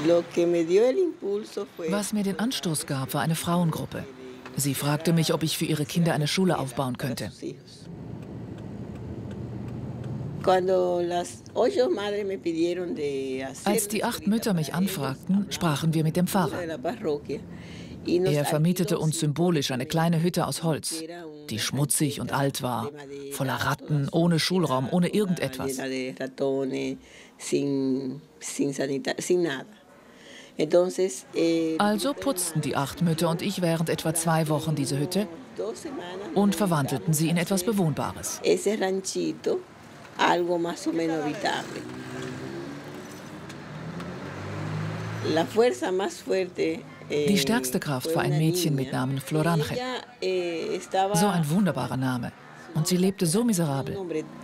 Was mir den Anstoß gab, war eine Frauengruppe. Sie fragte mich, ob ich für ihre Kinder eine Schule aufbauen könnte. Als die 8 Mütter mich anfragten, sprachen wir mit dem Pfarrer. Er vermietete uns symbolisch eine kleine Hütte aus Holz, die schmutzig und alt war, voller Ratten, ohne Schulraum, ohne irgendetwas. Also putzten die 8 Mütter und ich während etwa 2 Wochen diese Hütte und verwandelten sie in etwas Bewohnbares. Die stärkste Kraft war ein Mädchen mit Namen Flor Ángel. So ein wunderbarer Name. Und sie lebte so miserabel.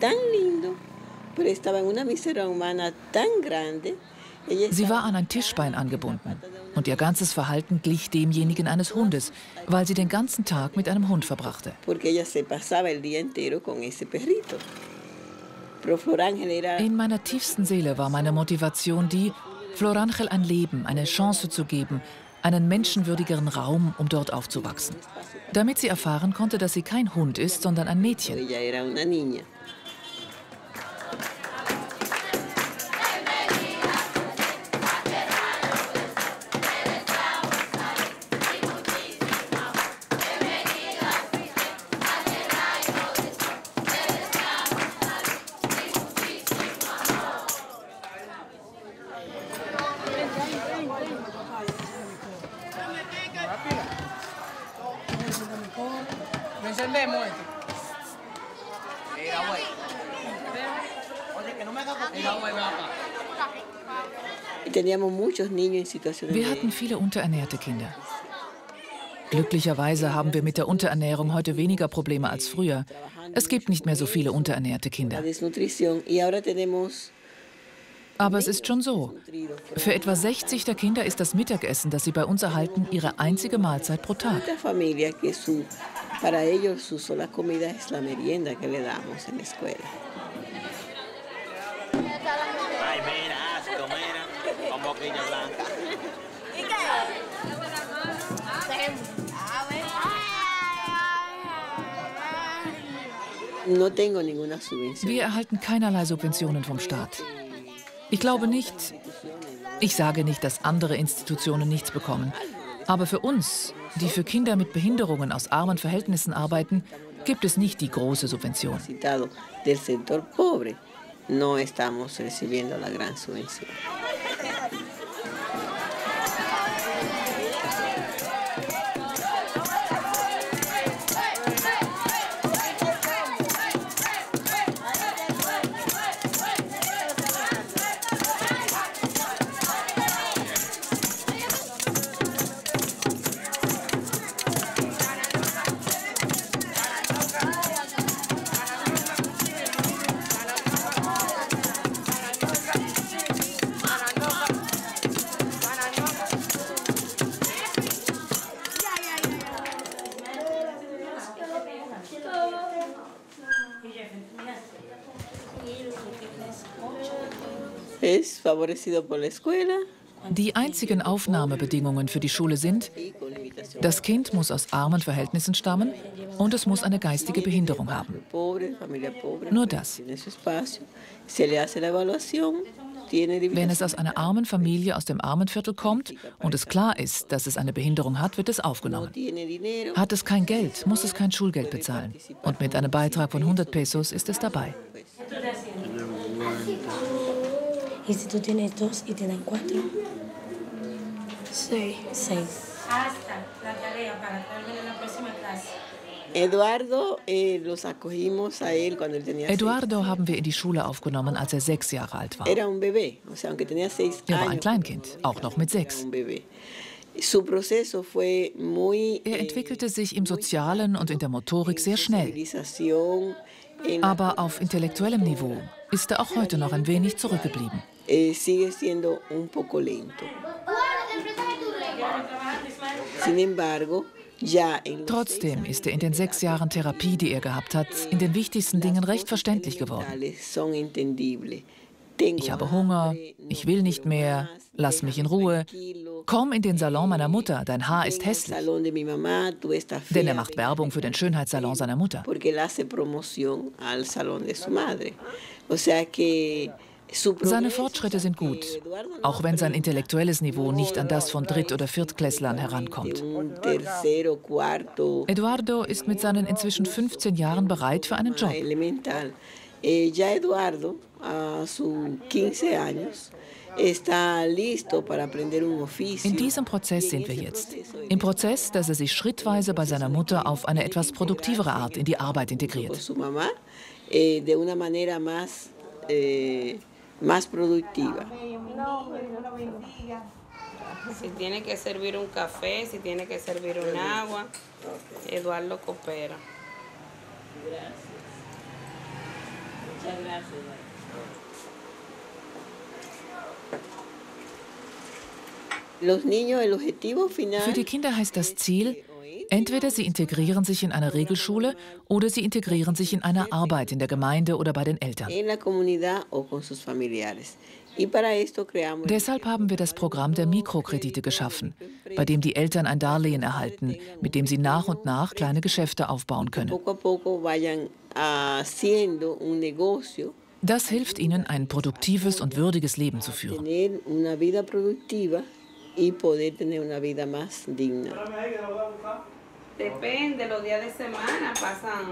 Sie war an ein Tischbein angebunden. Und ihr ganzes Verhalten glich demjenigen eines Hundes, weil sie den ganzen Tag mit einem Hund verbrachte. In meiner tiefsten Seele war meine Motivation die, Flor Ángel ein Leben, eine Chance zu geben, einen menschenwürdigeren Raum, um dort aufzuwachsen. Damit sie erfahren konnte, dass sie kein Hund ist, sondern ein Mädchen. Wir hatten viele unterernährte Kinder. Glücklicherweise haben wir mit der Unterernährung heute weniger Probleme als früher. Es gibt nicht mehr so viele unterernährte Kinder. Aber es ist schon so. Für etwa 60 der Kinder ist das Mittagessen, das sie bei uns erhalten, ihre einzige Mahlzeit pro Tag. Wir erhalten keinerlei Subventionen vom Staat. Ich glaube nicht, ich sage nicht, dass andere Institutionen nichts bekommen. Aber für uns, die für Kinder mit Behinderungen aus armen Verhältnissen arbeiten, gibt es nicht die große Subvention. Die einzigen Aufnahmebedingungen für die Schule sind, das Kind muss aus armen Verhältnissen stammen und es muss eine geistige Behinderung haben. Nur das. Wenn es aus einer armen Familie aus dem Armenviertel kommt und es klar ist, dass es eine Behinderung hat, wird es aufgenommen. Hat es kein Geld, muss es kein Schulgeld bezahlen. Und mit einem Beitrag von 100 Pesos ist es dabei. Y si tú tienes 2 y te dan 4. 6. Hasta la tarea para traerme en la próxima clase. Eduardo haben wir in die Schule aufgenommen, als er 6 Jahre alt war. Er war ein Kleinkind, auch noch mit 6. Er entwickelte sich im Sozialen und in der Motorik sehr schnell. Aber auf intellektuellem Niveau ist er auch heute noch ein wenig zurückgeblieben. Trotzdem ist er in den 6 Jahren Therapie, die er gehabt hat, in den wichtigsten Dingen recht verständlich geworden. Ich habe Hunger, ich will nicht mehr, lass mich in Ruhe. Komm in den Salon meiner Mutter, dein Haar ist hässlich. Denn er macht Werbung für den Schönheitssalon seiner Mutter. Seine Fortschritte sind gut, auch wenn sein intellektuelles Niveau nicht an das von Dritt- oder Viertklässlern herankommt. Eduardo ist mit seinen inzwischen 15 Jahren bereit für einen Job. In diesem Prozess sind wir jetzt. Im Prozess, dass er sich schrittweise bei seiner Mutter auf eine etwas produktivere Art in die Arbeit integriert. Más productiva. Si tiene que servir un café, si tiene que servir un agua, Eduardo coopera. Gracias. Muchas gracias. Los niños, el objetivo final. Für die Kinder heißt das Ziel, entweder sie integrieren sich in einer Regelschule oder sie integrieren sich in eine Arbeit in der Gemeinde oder bei den Eltern. Deshalb haben wir das Programm der Mikrokredite geschaffen, bei dem die Eltern ein Darlehen erhalten, mit dem sie nach und nach kleine Geschäfte aufbauen können. Das hilft ihnen, ein produktives und würdiges Leben zu führen. Depende, los días de semana pasan.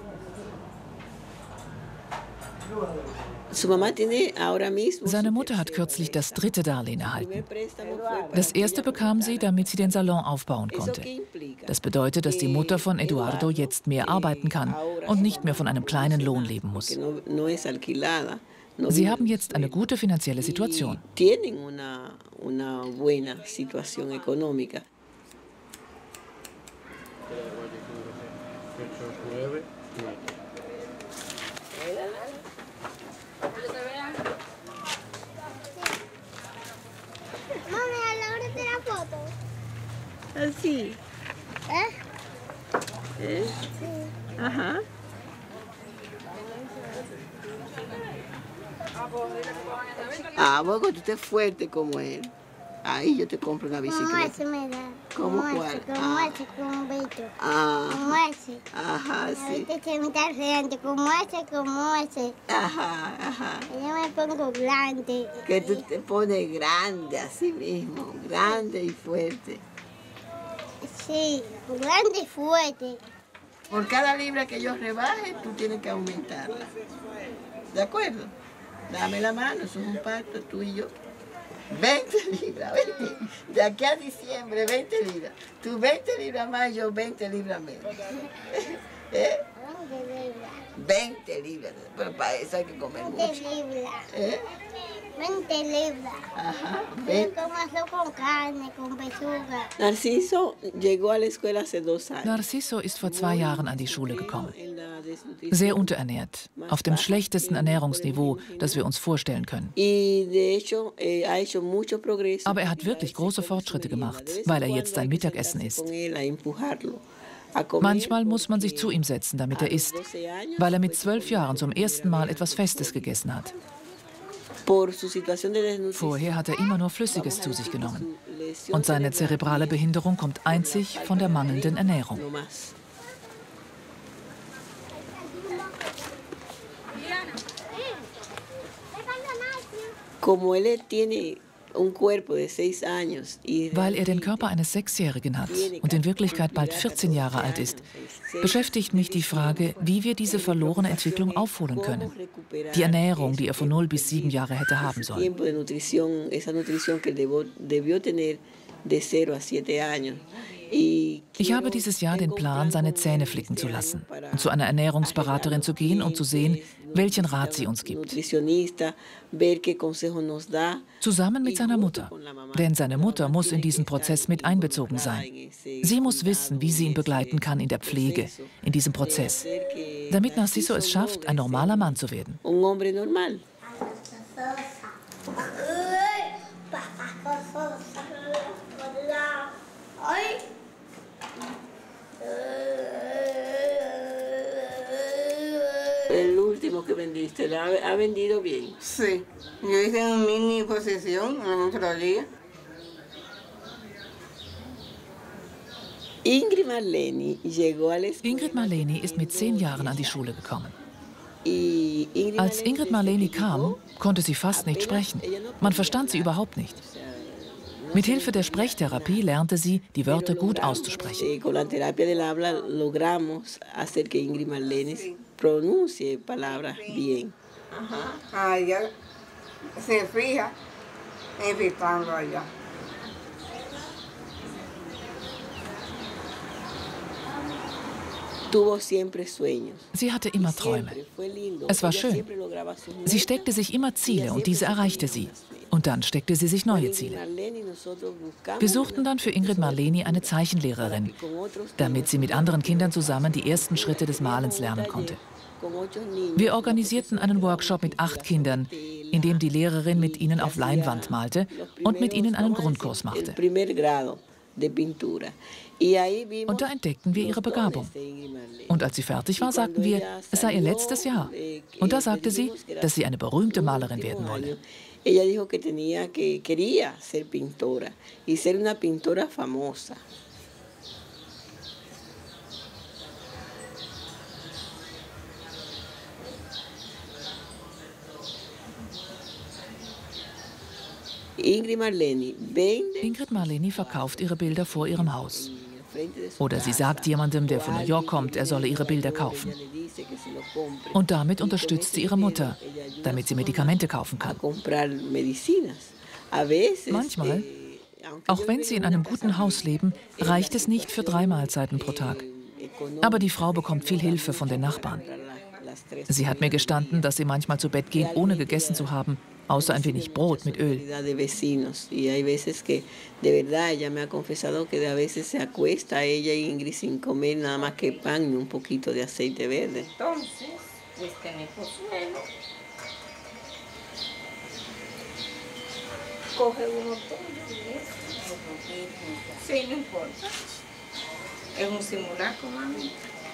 Seine Mutter hat kürzlich das 3. Darlehen erhalten. Das erste bekam sie, damit sie den Salon aufbauen konnte. Das bedeutet, dass die Mutter von Eduardo jetzt mehr arbeiten kann und nicht mehr von einem kleinen Lohn leben muss. Sie haben jetzt eine gute finanzielle Situation. Mami, a la hora de la foto. Así. Sí. Ajá. Ah, vos tú estés fuerte como él. Ahí yo te compro una Como bicicleta. ese me da. ¿Cómo Como cuál? ese, como ese, como Beto. Ah, Como ese. ajá, sí. Ahorita se me está frente, como ese, como ese. Ajá, ajá. Yo me pongo grande. Que tú te pones grande así mismo, grande y fuerte. Sí, grande y fuerte. Por cada libra que yo rebaje, tú tienes que aumentarla. ¿De acuerdo? Dame la mano, eso es un pacto tú y yo. 20 libras, 20. De aquí a diciembre, 20 libras. Tú 20 libras más, yo 20 libras menos. 20 libras. Pero para eso hay que comer 20 mucho. libras. 20 libras. Ajá. Yo como eso con carne, con pechuga. Narciso llegó a la escuela hace 2 años. Narciso ist vor 2 Jahren an die Schule gekommen. Sehr unterernährt, auf dem schlechtesten Ernährungsniveau, das wir uns vorstellen können. Aber er hat wirklich große Fortschritte gemacht, weil er jetzt sein Mittagessen isst. Manchmal muss man sich zu ihm setzen, damit er isst, weil er mit 12 Jahren zum ersten Mal etwas Festes gegessen hat. Vorher hat er immer nur Flüssiges zu sich genommen. Und seine zerebrale Behinderung kommt einzig von der mangelnden Ernährung. Weil er den Körper eines 6-Jährigen hat und in Wirklichkeit bald 14 Jahre alt ist, beschäftigt mich die Frage, wie wir diese verlorene Entwicklung aufholen können. Die Ernährung, die er von 0 bis 7 Jahre hätte haben sollen. Ich habe dieses Jahr den Plan, seine Zähne flicken zu lassen und zu einer Ernährungsberaterin zu gehen und zu sehen, welchen Rat sie uns gibt. Zusammen mit seiner Mutter. Denn seine Mutter muss in diesen Prozess mit einbezogen sein. Sie muss wissen, wie sie ihn begleiten kann in der Pflege, in diesem Prozess, damit Narciso es schafft, ein normaler Mann zu werden. El último que vendiste, ¿ha vendido bien? Sí, yo hice una mini posesión en otro día. Ingrid Marleni llegó a la escuela. Ingrid Marleni ist mit 10 Jahren an die Schule gekommen. Als Ingrid Marleni kam, konnte sie fast nicht sprechen. Man verstand sie überhaupt nicht. Mit Hilfe der Sprechtherapie lernte sie, die Wörter gut auszusprechen. Con la terapia del habla logramos hacer que Ingrid Marleni pronuncie palabras bien. Ajá. Ella se fija evitando allá. Tuvo siempre sueños. Sie hatte immer Träume. Es war schön. Sie steckte sich immer Ziele und diese erreichte sie. Und dann steckte sie sich neue Ziele. Wir suchten dann für Ingrid Marleni eine Zeichenlehrerin, damit sie mit anderen Kindern zusammen die ersten Schritte des Malens lernen konnte. Wir organisierten einen Workshop mit 8 Kindern, in dem die Lehrerin mit ihnen auf Leinwand malte und mit ihnen einen Grundkurs machte. Und da entdeckten wir ihre Begabung. Und als sie fertig war, sagten wir, es sei ihr letztes Jahr. Und da sagte sie, dass sie eine berühmte Malerin werden wolle. Ella dijo que quería ser pintora y ser una pintora famosa. Ingrid Marleni verkauft ihre Bilder vor ihrem Haus. Oder sie sagt jemandem, der von New York kommt, er solle ihre Bilder kaufen. Und damit unterstützt sie ihre Mutter, damit sie Medikamente kaufen kann. Manchmal, auch wenn sie in einem guten Haus leben, reicht es nicht für 3 Mahlzeiten pro Tag. Aber die Frau bekommt viel Hilfe von den Nachbarn. Sie hat mir gestanden, dass sie manchmal zu Bett geht, ohne gegessen zu haben, außer ein wenig Brot mit Öl. Coge uno tuyo y eso. Sí, no importa. Es un simulacro, mami.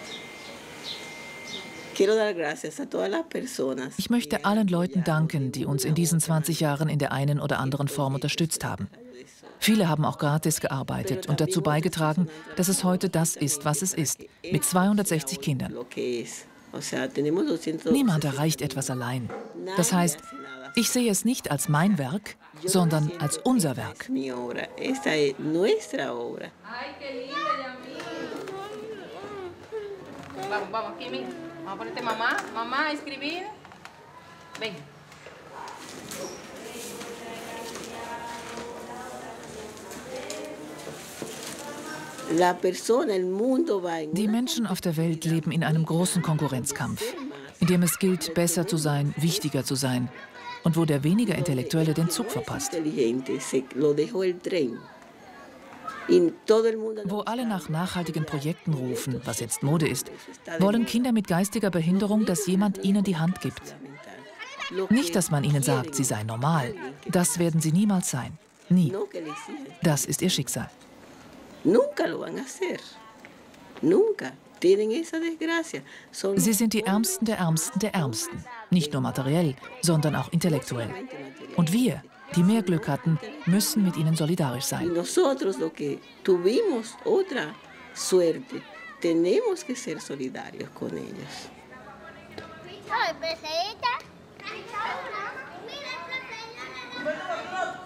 Ich möchte allen Leuten danken, die uns in diesen 20 Jahren in der einen oder anderen Form unterstützt haben. Viele haben auch gratis gearbeitet und dazu beigetragen, dass es heute das ist, was es ist, mit 260 Kindern. Niemand erreicht etwas allein. Das heißt, ich sehe es nicht als mein Werk, sondern als unser Werk. Vamos, aquí, mira. Vamos a ponerte mamá, mamá, a escribir. Ven. Die Menschen auf der Welt leben in einem großen Konkurrenzkampf, in dem es gilt, besser zu sein, wichtiger zu sein und wo der weniger Intellektuelle den Zug verpasst. Wo alle nach nachhaltigen Projekten rufen, was jetzt Mode ist, wollen Kinder mit geistiger Behinderung, dass jemand ihnen die Hand gibt. Nicht, dass man ihnen sagt, sie seien normal. Das werden sie niemals sein. Nie. Das ist ihr Schicksal. Sie sind die Ärmsten der Ärmsten der Ärmsten. Nicht nur materiell, sondern auch intellektuell. Und wir, die mehr Glück hatten, müssen mit ihnen solidarisch sein. Ay, pesadita.